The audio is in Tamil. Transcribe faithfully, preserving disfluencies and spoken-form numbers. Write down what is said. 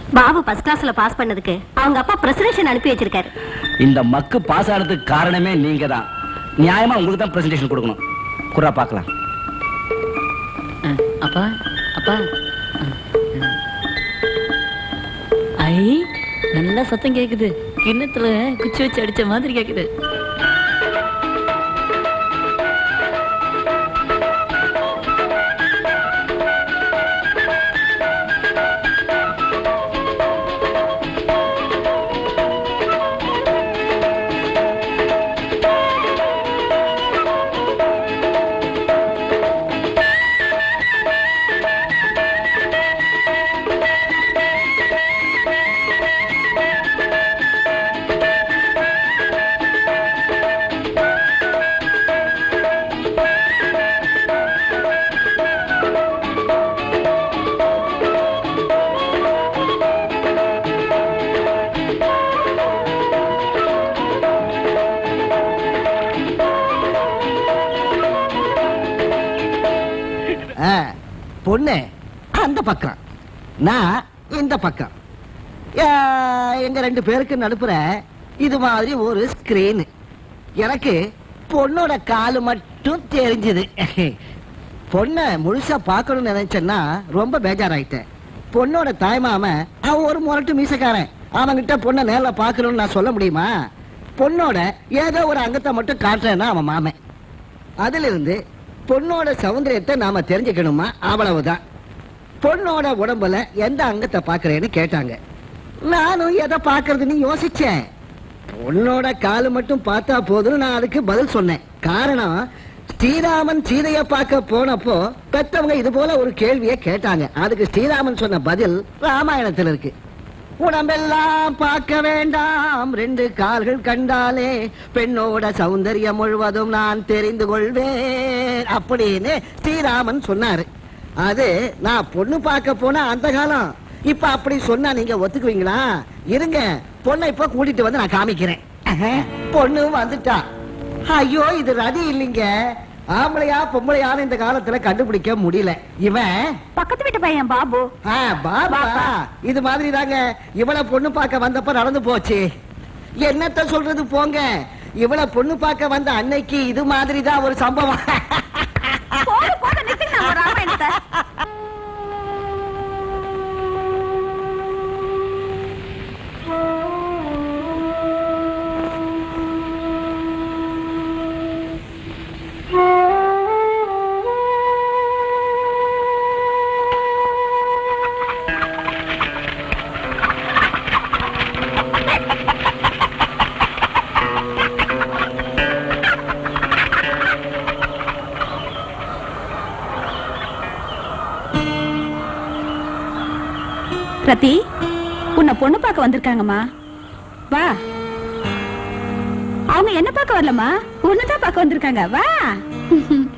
பாபு ஃபர்ஸ்ட் கிளாஸ்ல பாஸ் பண்ணதுக்கு அவங்க அப்பா பிரசன்டேஷன் அனுப்பி வச்சிருக்காரு. இந்த மக்கு பாஸ் ஆனதுக்கு காரணமே நீங்க தான். நியாயமா உங்களுக்கு தான் பிரசன்டேஷன் கொடுக்கணும். குறா பார்க்கலாம். அப்பா அப்பா ஐ நல்லா சத்தம் கேக்குது. கிண்ணத்துல குச்சி வச்சு அடிச்ச மாதிரி கேக்குது. பொண்ணு அந்த பக்கம், நான் இந்த பக்கம். எங்க ரெண்டு பேருக்கு நடுப்புற இது மாதிரி ஒரு ஸ்கிரீன். எனக்கு பொண்ணோட காலு மட்டும் தெரிஞ்சது. பொண்ணை முழுசா பார்க்கணும்னு நினைச்சேன்னா ரொம்ப பேஜாராயிட்டேன். பொண்ணோட தாய்மாம அவன் ஒரு முரட்டு மீசக்காரன். அவன்கிட்ட பொண்ணை நேரில் பார்க்கணும்னு நான் சொல்ல முடியுமா? பொண்ணோட ஏதோ ஒரு அங்கத்தை மட்டும் காட்டுறேன்னா அவன் மாமன். அதுல இருந்து பொண்ணோட சௌந்தரியத்தை நாம தெரிஞ்சுக்கணுமா? அவ்வளவுதான். பொண்ணோட உடம்புல எந்த அங்கத்தை பாக்குறேன்னு கேட்டாங்க. நானும் எதை பாக்குறதுன்னு யோசிச்சேன். பொண்ணோட காலு மட்டும் பார்த்தா போதும் நான் அதுக்கு பதில் சொன்னேன். காரணம், ஸ்ரீராமன் சீதைய பார்க்க போனப்போ பெத்தவங்க இது போல ஒரு கேள்வியை கேட்டாங்க. அதுக்கு ஸ்ரீராமன் சொன்ன பதில் ராமாயணத்தில் இருக்கு. உடம்பெல்லாம் பார்க்க வேண்டாம், ரெண்டு கால்கள் கண்டாலே பெண்ணோட சௌந்தரியம் முழுவதும் நான் தெரிந்து கொள்வேன் அப்படின்னு ஸ்ரீராமன் சொன்னாரு. அது நான் பொண்ணு பார்க்க போன அந்த காலம். இப்ப அப்படி சொன்னா நீங்க ஒத்துக்குவீங்களா? இருங்க, பொண்ணை இப்ப கூட்டிட்டு வந்து நான் காமிக்கிறேன். பொண்ணு வந்துட்டா. ஐயோ, இது ரதி இல்லைங்க. ஆம்பளையா பொம்பளையான்னு இந்த காலத்துல கண்டுபிடிக்க முடியல. இவன் பக்கத்து வீட்டு பையன் பாபு. பாபா இது மாதிரி தாங்க. இவளை பொண்ணு பார்க்க வந்தப்ப நடந்து போச்சு. என்னத்த சொல்றது போங்க. இவளை பொண்ணு பார்க்க வந்த அன்னைக்கு இது மாதிரி தான் ஒரு சம்பவம். ரதி, உன்னை பொண்ணு பார்க்க வந்திருக்காங்கம்மா. வா. அவங்க என்ன பார்க்க வரலம்மா, உன்னதான் பார்க்க வந்திருக்காங்க. வா.